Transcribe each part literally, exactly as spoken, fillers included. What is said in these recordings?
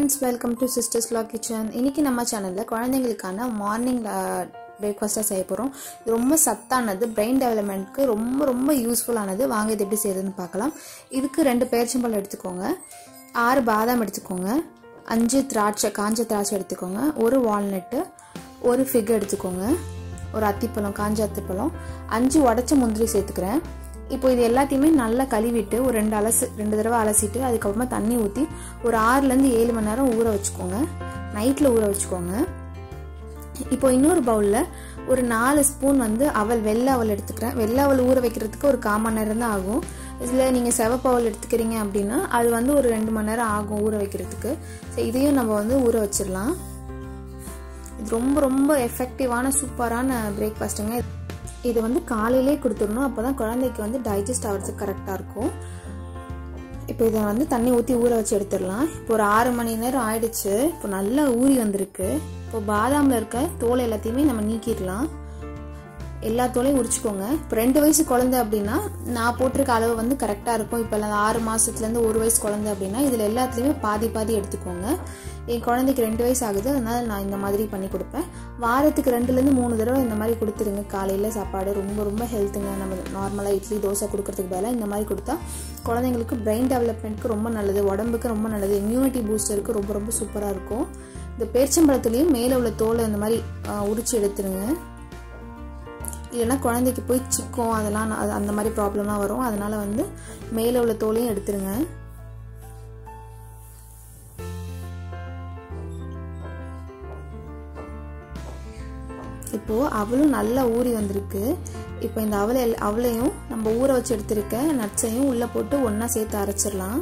friends, welcome to Sisters Vlog Kitchen. இன்னைக்கு நம்ம சேனல்ல குழந்தைகளுக்கான மார்னிங் பிரேக்ஃபாஸ்டா செய்ய போறோம். இது ரொம்ப சத்தானது, பிரெயின் டெவலப்மென்ட்க்கு ரொம்ப ரொம்ப யூஸ்ஃபுல்லானது. வாங்க இது எப்படி செய்யறதுன்னு பார்க்கலாம். இதுக்கு ரெண்டு பேரிச்சம்பழம் எடுத்துக்கோங்க, ஆறு பாதாம் எடுத்துக்கோங்க, அஞ்சு திராட்சை, காஞ்ச திராட்சை எடுத்துக்கோங்க, ஒரு வால்நட், ஒரு ஃபிக் எடுத்துக்கோங்க, ஒரு அத்திப்பழம், காஞ்ச அத்திப்பழம், அஞ்சு உடைச்ச முந்திரி சேர்த்துக்கிறேன். இப்போ இது எல்லாத்தையுமே நல்லா கழுவிட்டு ஒரு ரெண்டு அலசி ரெண்டு தடவை அலசிட்டு அதுக்கப்புறமா தண்ணி ஊற்றி ஒரு ஆறுலேருந்து ஏழு மணி நேரம் ஊற வச்சுக்கோங்க. நைட்டில் ஊற வச்சுக்கோங்க. இப்போ இன்னொரு பவுலில் ஒரு நாலு ஸ்பூன் வந்து அவல், வெள்ளை அவல் எடுத்துக்கிறேன். வெள்ளை அவல் ஊற வைக்கிறதுக்கு ஒரு கால் மணி நேரம் தான் ஆகும். இதில் நீங்கள் சிவப்பு அவல் எடுத்துக்கிறீங்க அப்படின்னா அது வந்து ஒரு ரெண்டு மணி நேரம் ஆகும் ஊற வைக்கிறதுக்கு. ஸோ இதையும் நம்ம வந்து ஊற வச்சிடலாம். இது ரொம்ப ரொம்ப எஃபெக்டிவான சூப்பரான பிரேக்ஃபாஸ்ட்டுங்க. இது வந்து காலையிலே கொடுத்துடணும், அப்போ தான் குழந்தைக்கு வந்து டைஜஸ்ட் ஆகிறதுக்கு கரெக்டாக இருக்கும். இப்போ இதை வந்து தண்ணி ஊற்றி ஊற வச்சு எடுத்துடலாம். இப்போ ஒரு ஆறு மணி நேரம் ஆயிடுச்சு. இப்போ நல்லா ஊறி வந்திருக்கு. இப்போ பாதாமில் இருக்க தோலை எல்லாத்தையுமே நம்ம நீக்கிடலாம். எல்லா தோலையும் உரிச்சுக்கோங்க. இப்போ ரெண்டு வயசு குழந்தை அப்படின்னா நான் போட்டிருக்க அளவு வந்து கரெக்டாக இருக்கும். இப்போ ஆறு மாதத்துலேருந்து ஒரு வயசு குழந்தை அப்படின்னா இதில் எல்லாத்துலேயுமே பாதி பாதி எடுத்துக்கோங்க. என் குழந்தைக்கு ரெண்டு வயசு ஆகுது, அதனால் நான் இந்த மாதிரி பண்ணி கொடுப்பேன். வாரத்துக்கு ரெண்டுலேருந்து மூணு தடவை இந்த மாதிரி கொடுத்துருங்க. காலையில் சாப்பாடு ரொம்ப ரொம்ப ஹெல்த்துங்க. நம்ம நார்மலாக இட்லி தோசை கொடுக்கறதுக்கு பதிலாக இந்த மாதிரி கொடுத்தா குழந்தைங்களுக்கு பிரெயின் டெவலப்மெண்ட்க்கு ரொம்ப நல்லது, உடம்புக்கு ரொம்ப நல்லது, இம்யூனிட்டி பூஸ்டருக்கு ரொம்ப ரொம்ப சூப்பராக இருக்கும். இந்த பேரிச்சம்பழத்துலேயும் மேலே உள்ள தோலை இந்த மாதிரி உரிச்சு எடுத்துருங்க. இல்லைன்னா குழந்தைக்கு போய் சிக்கும், அதெல்லாம் அந்த மாதிரி ப்ராப்ளம்லாம் வரும். அதனால வந்து மேலே உள்ள தோலையும் எடுத்துருங்க. இப்போ அவளும் நல்லா ஊறி வந்திருக்கு. இப்போ இந்த அவலை அவளையும் நம்ம ஊற வச்சு எடுத்திருக்க நட்ஸையும் உள்ள போட்டு ஒன்னா சேர்த்து அரைச்சிடலாம்.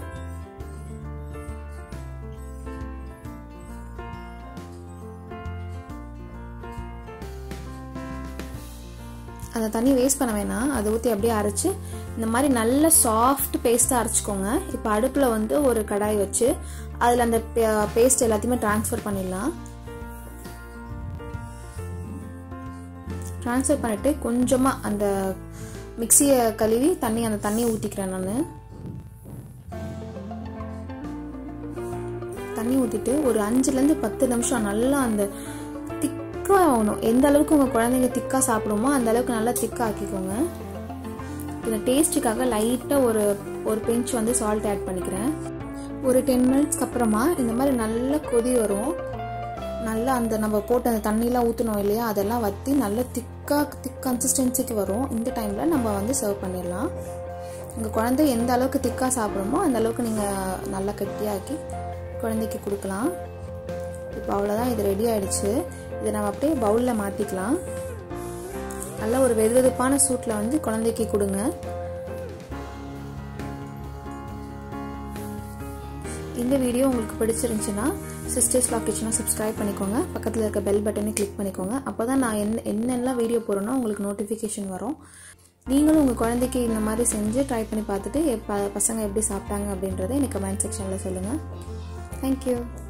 அந்த தண்ணி வேஸ்ட் பண்ண வேணாம், அதை ஊற்றி அப்படியே அரைச்சி இந்த மாதிரி நல்ல சாஃப்ட் பேஸ்ட்டாக அரைச்சிக்கோங்க. இப்போ அடுப்பில் வந்து ஒரு கடாய் வச்சு அதில் அந்த பேஸ்ட் எல்லாத்தையுமே டிரான்ஸ்ஃபர் பண்ணிடலாம். ட்ரான்ஸ்ஃபர் பண்ணிவிட்டு கொஞ்சமாக அந்த மிக்சியை கழுவி தண்ணி அந்த தண்ணியை ஊற்றிக்கிறேன். நான் தண்ணி ஊற்றிட்டு ஒரு அஞ்சுலேருந்து பத்து நிமிஷம் நல்லா அந்த திக்காக ஆகணும். எந்த அளவுக்கு உங்கள் குழந்தைங்க திக்காக சாப்பிடுமோ அந்த அளவுக்கு நல்லா திக்காக ஆக்கிக்கோங்க. இந்த டேஸ்ட்டுக்காக லைட்டாக ஒரு ஒரு பிஞ்ச் வந்து சால்ட் ஆட் பண்ணிக்கிறேன். ஒரு டென் மினிட்ஸ்க்கு அப்புறமா இந்த மாதிரி நல்லா கொதி வரும். நல்லா அந்த நம்ம போட்டு அந்த தண்ணியெலாம் ஊற்றணும் இல்லையா, அதெல்லாம் வற்றி நல்லா திக்காக திக் கன்சிஸ்டன்சிக்கு வரும். இந்த டைமில் நம்ம வந்து சர்வ் பண்ணிடலாம். உங்கள் குழந்தை எந்த அளவுக்கு திக்காக சாப்பிடுமோ அந்த அளவுக்கு நீங்கள் நல்லா கட்டியாக்கி குழந்தைக்கு கொடுக்கலாம். இப்போ அவ்வளோதான், இது ரெடி ஆகிடுச்சு. இதை நம்ம அப்படியே பவுலில் மாற்றிக்கலாம். நல்லா ஒரு வெது வெதுப்பான சூட்டில் வந்து குழந்தைக்கு கொடுங்க. இந்த வீடியோ உங்களுக்கு பிடிச்சிருந்துச்சுன்னா சிஸ்டர்ஸ் vlog kitchen சப்ஸ்கிரைப் பண்ணிக்கோங்க. பக்கத்தில் இருக்க பெல் பட்டனை கிளிக் பண்ணிக்கோங்க. அப்போ தான் நான் என்ன என்னெல்லாம் வீடியோ போடுறேனோ உங்களுக்கு நோட்டிஃபிகேஷன் வரும். நீங்களும் உங்கள் குழந்தைக்கு இந்த மாதிரி செஞ்சு ட்ரை பண்ணி பார்த்துட்டு பசங்க எப்படி சாப்பிட்டாங்க அப்படின்றத எனக்கு கமெண்ட் செக்ஷனில் சொல்லுங்கள். தேங்க்யூ.